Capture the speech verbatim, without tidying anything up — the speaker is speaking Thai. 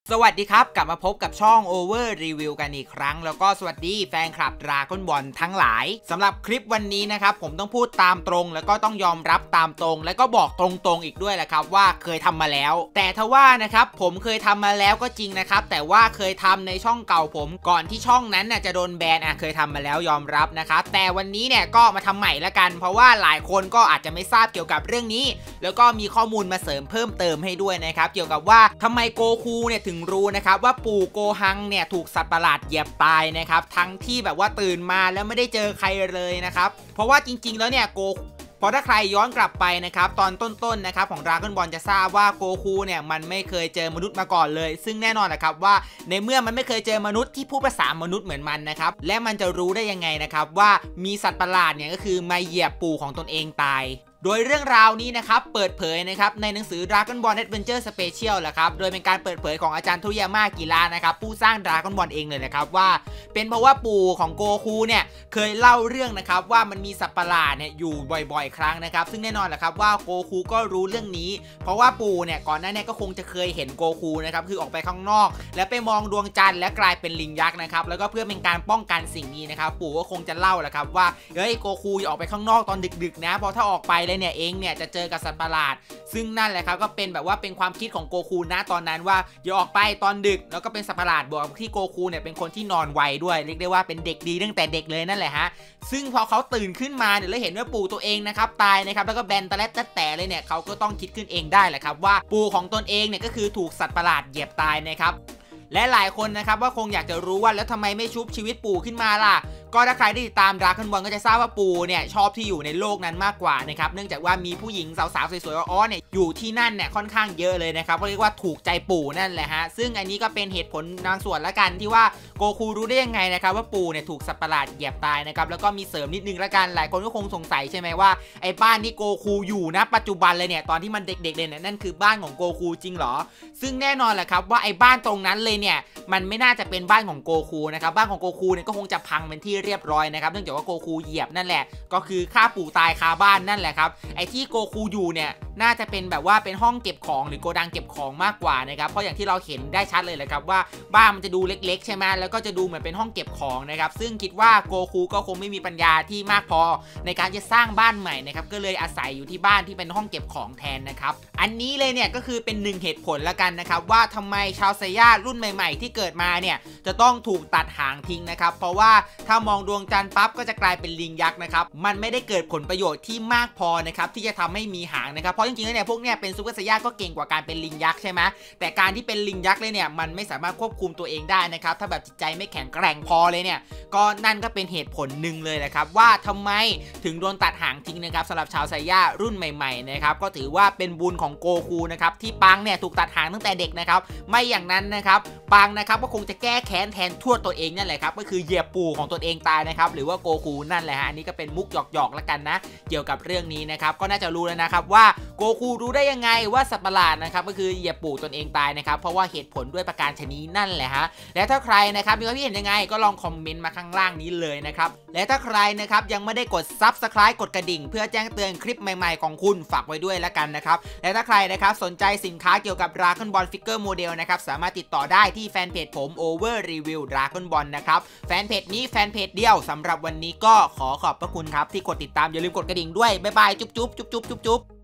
สวัสดีครับกลับมาพบกับช่อง Over Review กันอีกครั้งแล้วก็สวัสดีแฟนคลับ Dragon Ball ทั้งหลายสำหรับคลิปวันนี้นะครับผมต้องพูดตามตรงแล้วก็ต้องยอมรับตามตรงแล้วก็บอกตรงๆอีกด้วยแหละครับว่าเคยทำมาแล้วแต่ทว่านะครับผมเคยทำมาแล้วก็จริงนะครับแต่ว่าเคยทำในช่องเก่าผมก่อนที่ช่องนั้นน่ะจะโดนแบนอ่ะเคยทำมาแล้วยอมรับนะครับแต่วันนี้เนี่ยก็มาทำใหม่ละกันเพราะว่าหลายคนก็อาจจะไม่ทราบเกี่ยวกับเรื่องนี้แล้วก็มีข้อมูลมาเสริมเพิ่มเติมให้ด้วยนะครับเกี่ยวกับว่าทำไมโกคูเนี่ยถึงรู้นะครับว่าปู่โกหังเนี่ยถูกสัตว์ประหลาดเหยียบตายนะครับทั้งที่แบบว่าตื่นมาแล้วไม่ได้เจอใครเลยนะครับเพราะว่าจริงๆแล้วเนี่ยโกเพราะถ้าใครย้อนกลับไปนะครับตอนต้นๆนะครับของ Dragon Ball จะทราบว่าโกคูเนี่ยมันไม่เคยเจอมนุษย์มาก่อนเลยซึ่งแน่นอนนะครับว่าในเมื่อมันไม่เคยเจอมนุษย์ที่พูดภาษามนุษย์เหมือนมันนะครับและมันจะรู้ได้ยังไงนะครับว่ามีสัตว์ประหลาดเนี่ยก็คือมาเหยียบปู่ของตนเองตายโดยเรื่องราวนี้นะครับเปิดเผยนะครับในหนังสือ Dragon Ball Adventure Special แหละครับโดยเป็นการเปิดเผยของอาจารย์โทริยาม่ากิระนะครับผู้สร้าง Dragon Ball เองเลยนะครับว่าเป็นเพราะว่าปู่ของโกคูเนี่ยเคยเล่าเรื่องนะครับว่ามันมีสัตว์ประหลาดเนี่ยอยู่บ่อยๆครั้งนะครับซึ่งแน่นอนแหละครับว่าโกคูก็รู้เรื่องนี้เพราะว่าปู่เนี่ยก่อนหน้านี้ก็คงจะเคยเห็นโกคูนะครับคือออกไปข้างนอกแล้วไปมองดวงจันทร์และกลายเป็นลิงยักษ์นะครับแล้วก็เพื่อเป็นการป้องกันสิ่งนี้นะครับปู่ก็คงจะเล่าแหละครับว่าเฮ้ยโกคูอย่าออกไปข้างนอกตอนดึกๆนะเพราะถ้าออกไปเลยเนี่ยเองเนี่ยจะเจอกับสัตว์ประหลาดซึ่งนั่นแหละครับก็เป็นแบบว่าเป็นความคิดของโกคูนะตอนนั้นว่าอย่าออกไปตอนดึกแล้วก็เป็นสัตว์ประหลาดบวกที่โกคูเนี่ยเป็นคนที่นอนไวด้วยเรียกได้ว่าเป็นเด็กดีตั้งแต่เด็กเลยนั่นแหละฮะซึ่งพอเขาตื่นขึ้นมาเนี่ยแล้วเห็นว่าปู่ตัวเองนะครับตายนะครับแล้วก็แบนตะแลตตะแต่เลยเนี่ยเขาก็ต้องคิดขึ้นเองได้แหละครับว่าปู่ของตนเองเนี่ยก็คือถูกสัตว์ประหลาดเหยียบตายนะครับและหลายคนนะครับว่าคงอยากจะรู้ว่าแล้วทำไมไม่ชุบชีวิตปู่ขึ้นมาล่ะก็ถ้าใครได้ติดตาม Dragon Ball ก็จะทราบว่าปู่เนี่ยชอบที่อยู่ในโลกนั้นมากกว่านะครับเนื่องจากว่ามีผู้หญิงสาวๆสวยๆอ้อเนี่ยอยู่ที่นั่นเนี่ยค่อนข้างเยอะเลยนะครับก็เรียกว่าถูกใจปู่นั่นแหละฮะซึ่งอันนี้ก็เป็นเหตุผลบางส่วนละกันที่ว่าโกคูรู้ได้ยังไงนะครับว่าปู่เนี่ยถูกสัตว์ประหลาดเหยียบตายนะครับแล้วก็มีเสริมนิดนึงละกันหลายคนก็คงสงสัยใช่ไหมว่าไอ้บ้านที่โกคูอยู่นะปัจจุบันเลยเนี่ยตอนที่มันเด็กๆเลยเนี่ยนั่นคือบ้านของโกคูจริงเหรอซึ่งแน่นอนแหละครับว่าไอ้บ้านตรงนั้นเลยเนี่ยมันไม่น่าจะเป็นบ้านของโกคูนะครับบ้านของโกคูเนี่ยก็คงจะพังเป็นที่เรียบร้อยนะครับเนื่องจากว่าโกคูเหยียบนั่นแหละก็คือฆ่าปู่ตายคาบ้านนั่นแหละครับไอ้ที่โกคูอยู่เนี่ยน่าจะเป็นแบบว่าเป็นห้องเก็บของหรือโกดังเก็บของมากกว่านะครับเพราะอย่างที่เราเห็นได้ชัดเลยแหละครับว่าบ้านมันจะดูเล็กๆใช่ไหมแล้วก็จะดูเหมือนเป็นห้องเก็บของนะครับซึ่งคิดว่าโกคูก็คงไม่มีปัญญาที่มากพอในการจะสร้างบ้านใหม่นะครับก็เลยอาศัยอยู่ที่บ้านที่เป็นห้องเก็บของแทนนะครับอันนี้เลยเนี่ยก็คือเป็นหนึ่งเหตุผลละกันนะครับว่าทำไมชาวไซย่ารุ่นใหม่ๆที่เกิดมาเนี่ยจะต้องถูกตัดหางทิ้งนะครับเพราะว่าถ้ามองดวงจันทร์ปั๊บก็จะกลายเป็นลิงยักษ์นะครับมันไม่ได้เกิดผลประโยชน์ที่มากพอนะครับที่จะทำให้มีหางนะครับเพราะจริงๆแล้วเนี่ยพวกเนี่ยเป็นซูเปอร์ไซย่าก็เก่งกว่าการเป็นลิงยักษ์ใช่ไหมแต่การที่เป็นลิงยักษ์เลยเนี่ยมันไม่สามารถควบคุมตัวเองได้นะครับถ้าแบบจิตใจไม่แข็งแกร่งพอเลยเนี่ยก็นั่นก็เป็นเหตุผลหนึ่งเลยนะครับว่าทำไมถึงโดนตัดหางทิ้งนะครับสำหรับชาวไซย่ารุ่นใหม่ๆนะครับก็ถือว่าเป็นบุญของโกคูนะครับที่ปังเนี่ยถูกตัดหางตั้งแต่เด็กนะครับไม่อย่างนั้นนะครับปังนะครับก็คงจะแก้แค้นแทนทวดตัวเองนั่นแหละครับก็คือเหยียบปู่ของตนเองตายนะครับหรือว่าโกคูนั่นแหละฮะอันนี้ก็เป็นมุกหยอกๆแล้วกันนะเกี่ยวกับเรื่องนี้นะครับก็น่าจะรู้แล้วนะครับว่าโกคูรู้ได้ยังไงว่าสัตว์ประหลาดนะครับก็คือเหยียบปู่ตนเองตายนะครับเพราะว่าเหตุผลด้วยประการชนิดนั่นแหละฮะและถ้าใครนะครับมีความคิดเห็นยังไงก็ลองคอมเมนต์มาข้างล่างนี้เลยนะครับและถ้าใครนะครับยังไม่ได้กด ซับสไครบ์ กดกระดิ่งเพื่อแจ้งเตือนคลิปใหม่ๆของคุณฝากไว้ด้วยแล้วกันนะครับและถ้าใครนะครับสนใจสินค้าเกี่ยวกับ Dragon Ball Figure Model นะครับสามารถติดต่อได้ที่แฟนเพจผม Over Review Dragon Ball นะครับแฟนเพจนี้แฟนเพจเดียวสำหรับวันนี้ก็ขอขอบพระคุณครับที่กดติดตามอย่าลืมกดกระดิ่งด้วยบ๊ายบายจุ๊บจุ๊บจุ๊บจุ๊บจุ๊บ